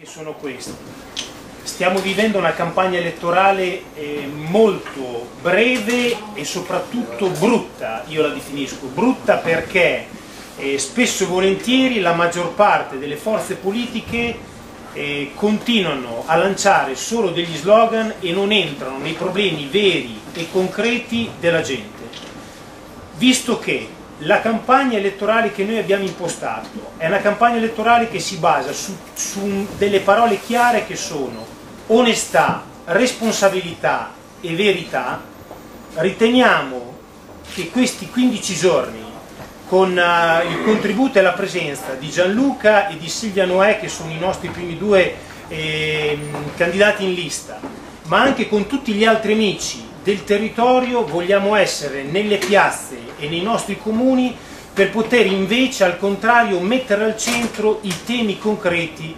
Che sono questi. Stiamo vivendo una campagna elettorale molto breve e soprattutto brutta, io la definisco brutta perché spesso e volentieri la maggior parte delle forze politiche continuano a lanciare solo degli slogan e non entrano nei problemi veri e concreti della gente. Visto che la campagna elettorale che noi abbiamo impostato è una campagna elettorale che si basa su delle parole chiare che sono onestà, responsabilità e verità, riteniamo che questi 15 giorni, con il contributo e la presenza di Gianluca e di Silvia Noè, che sono i nostri primi due candidati in lista, ma anche con tutti gli altri amici del territorio, vogliamo essere nelle piazze e nei nostri comuni per poter invece al contrario mettere al centro i temi concreti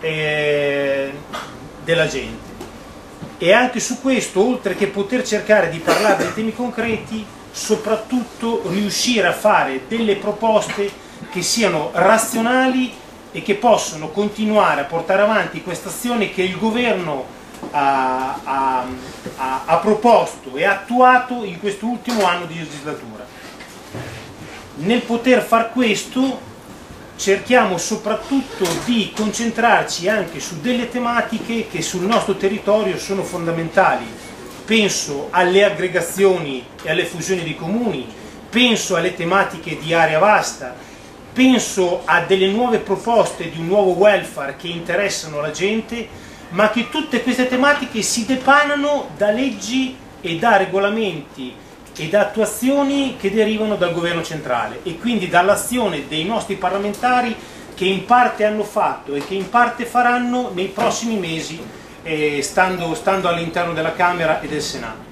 della gente. E anche su questo, oltre che poter cercare di parlare dei temi concreti, soprattutto riuscire a fare delle proposte che siano razionali e che possono continuare a portare avanti questa azione che il governo ha proposto e attuato in questo ultimo anno di legislatura. Nel poter far questo cerchiamo soprattutto di concentrarci anche su delle tematiche che sul nostro territorio sono fondamentali. Penso alle aggregazioni e alle fusioni di comuni, penso alle tematiche di area vasta, penso a delle nuove proposte di un nuovo welfare che interessano la gente, ma che tutte queste tematiche si depanano da leggi e da regolamenti e da attuazioni che derivano dal governo centrale e quindi dall'azione dei nostri parlamentari che in parte hanno fatto e che in parte faranno nei prossimi mesi stando all'interno della Camera e del Senato.